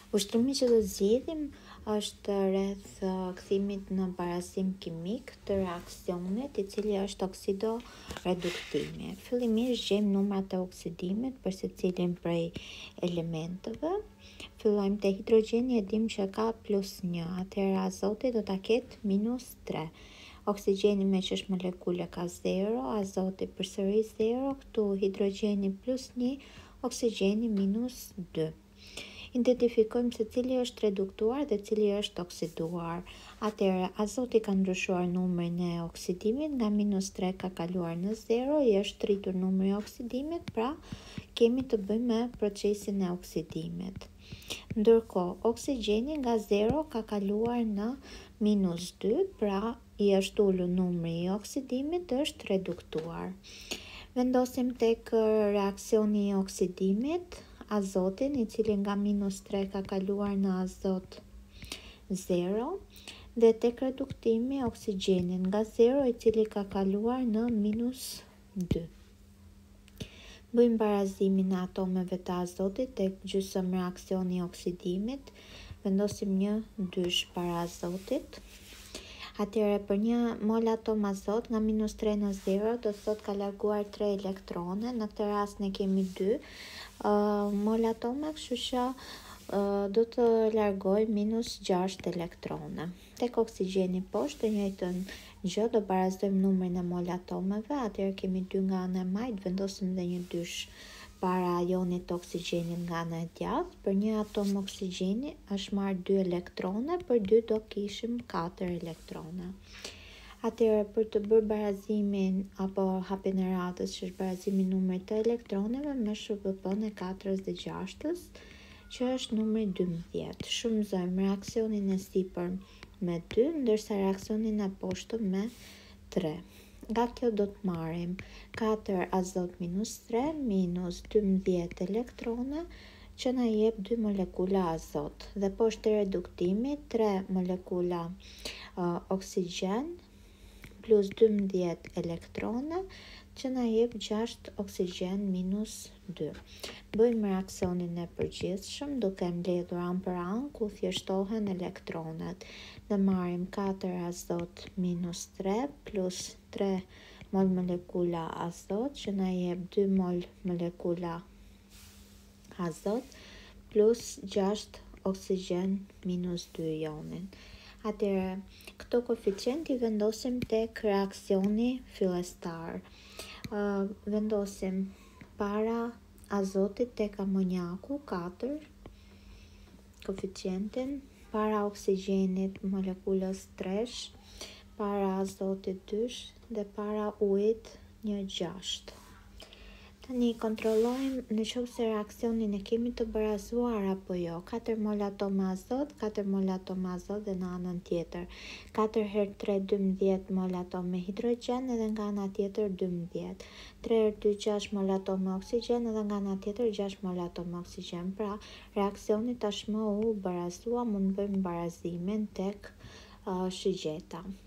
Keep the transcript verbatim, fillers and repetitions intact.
Ushtrimi që do zgjidhim është rreth uh, kthimit në barazim kimik të reaksionit, i cili është oksidoreduktimi. Fillimisht gjejmë numrat e oksidimit për secilin prej elementeve. Fillojmë te hidrogjeni, e dim që ka plus një, atëherë azoti do ta ketë minus tre. Oksigjeni me që është molekule ka zero, azoti përsëri zero, këtu hidrogjeni plus një, oksigjeni minus dy. Identifikojmë se cili është reduktuar dhe cili është oksiduar. Atëherë, azoti ka ndryshuar numrin e oksidimit, nga minus tre ka kaluar në zero, i është rritur numri i oksidimit, pra kemi të bëjmë me procesin e oksidimit. Ndërkohë, oksigjeni nga zero ka kaluar në minus dy, pra i është ulur numri i oksidimit, është reduktuar. Vendosim tek reaksioni i oksidimit, azotin, i cili nga minus tre ka kaluar në azot zero, dhe tek reduktimi oksigjenin nga zero, i cili ka kaluar në minus dy. Bëjmë barazimin e atomeve të azotit tek gjysëm reaksioni i oksidimit. Vendosim një dysh para azotit. Atëherë, për një mol atom azot nga minus tre në zero, do të thotë ka larguar tre elektrone. Në këtë rast ne kemi dy uh, mol atome, kështu që uh, do të largoj minus gjashtë elektrone. Tek oksigjeni poshtë, të njëjtën gjë, do barazojmë numrin e mol atomeve. Atëherë kemi dy nga ana e majt, vendosim dhe një dysh para jonit të oksigjenit nga ana e djathtë. Për një atom oksigjeni është marrë dy elektrone, për dy do kishim katër elektrone. Atëherë, për të bërë barazimin apo hapjen e radhës, që është barazimi i numrit të elektroneve me sh p p-n e katërës dhe gjashtës, që është numri dymbëdhjetë. Shumëzojmë reaksionin e sipër me dy, ndërsa reaksionin e poshtëm me tre. Nga kjo do të marrim katër azot minus tre minus dymbëdhjetë elektrone, që na jep dy molekula azot. Dhe poshtë reduktimi, tre molekula uh, oksigjen plus dymbëdhjetë elektrone, që na jep gjashtë oksigjen minus dy. Bëjmë reaksionin e përgjithshëm duke mbledhur anë për anë ku thjeshtohen elektronet. Dhe marrim katër azot minus tre plus tre mol molekula azot, që na jep dy mol molekula azot plus gjashtë oksigjen minus dy ionin. Atëherë, këto koeficient i vendosim tek reaksioni fillestar. Uh, vendosim para azotit tek amoniaku katër, koeficientin, para oksigjenit molekulës tresh, para azotit dysh dhe para ujit një gjashtë. Tani kontrollojmë në qoftë se reaksionin e kemi të barazuar apo jo. katër mol atom azot, katër mol atom azot dhe në anën tjetër. katër herë tre dymbëdhjetë mol atom me hidrogjen edhe nga ana tjetër dymbëdhjetë. tre herë dy gjashtë mol atom me oksigjen edhe nga ana tjetër gjashtë mol atom me oksigjen. Pra, reaksioni tashmë u barazua, mund bëjmë barazimin tek uh, shigjeta.